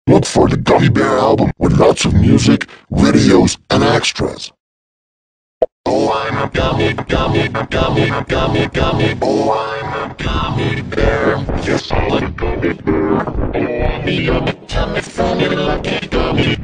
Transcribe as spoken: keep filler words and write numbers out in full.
Look for the Gummy Bear album with lots of music, videos, and extras. Oh, I'm a gummy, gummy, gummy, gummy, gummy. Oh, I'm a gummy bear. Yes, I'm a gummy bear. Oh, I'm a yummy, tummy, funny, lucky gummy